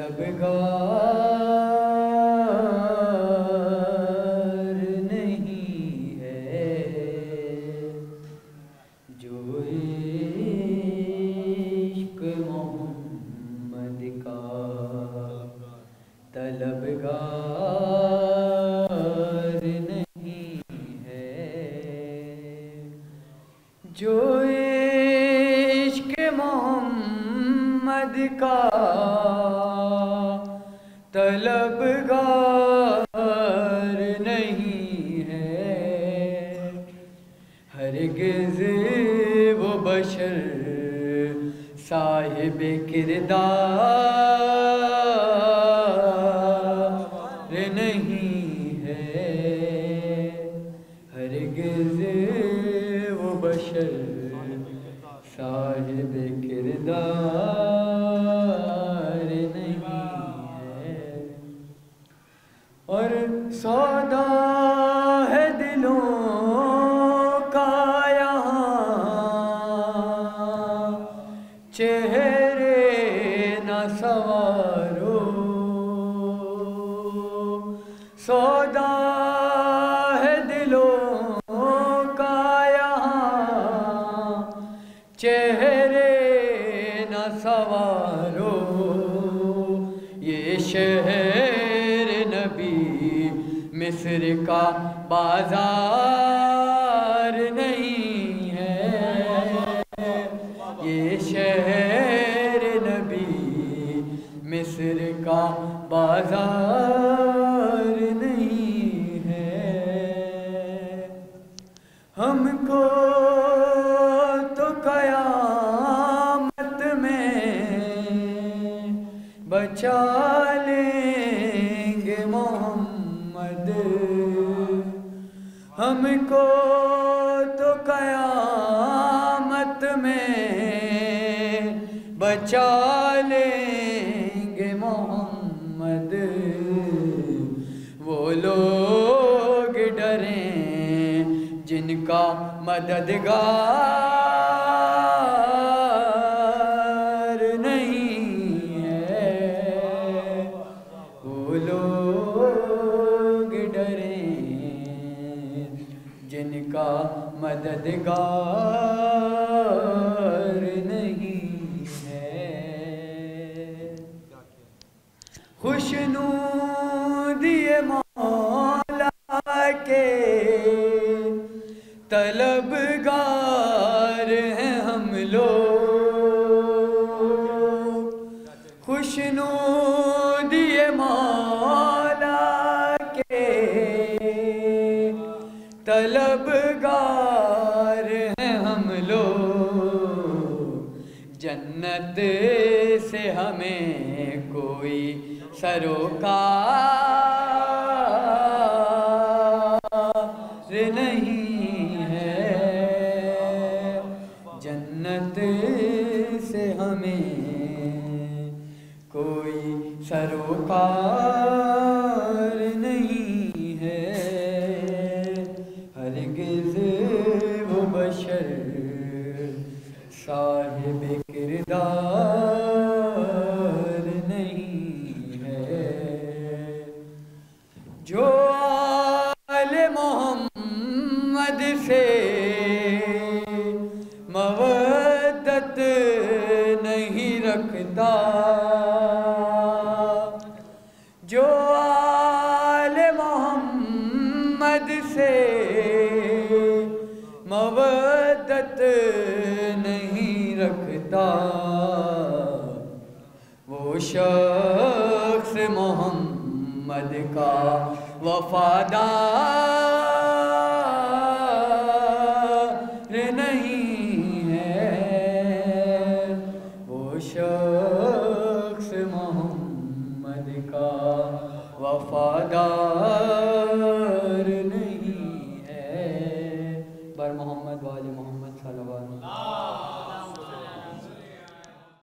तलबगार नहीं है जो इश्क मोहम्मद का तलबगार नहीं है जो इश्क मोहम्मद का तलबगार नहीं है हरगिज़ वो बशर साहिब किरदार नहीं है हरगिज़ वो बशर साहिब किरदार नहीं है और सौदा है दिलों का यहाँ चेहरे न सवारो सौदा है दिलों का यहाँ चेहरे न सवारो ये शहर नबी मिस्र का बाजार नहीं है ये शहर नबी मिस्र का बाजार नहीं है हमको तो कयामत में बचा लेंगे मोहम्मद हमको तो कयामत में बचा लेंगे मोहम्मद वो लोग डरें जिनका मददगार नहीं है वो लोग डरें जिनका मददगार नहीं है खुशनूदिए मौला के तलबगार हैं हम लोग खुशनूदिए मौला के तलबगार हैं हम लोग जन्नत से हमें कोई सरोकार नहीं है जन्नत से हमें कोई सरोकार नहीं है हरगिज़ वो बशर साहिब किरदार नहीं है जो आले मोहम्मद से मवद्दत नहीं रखता जो आले मोहम्मद से मवद्दत नहीं रखता वो शख्स मोहम्मद का वफादार नहीं है वो शख्स मोहम्मद का वफादार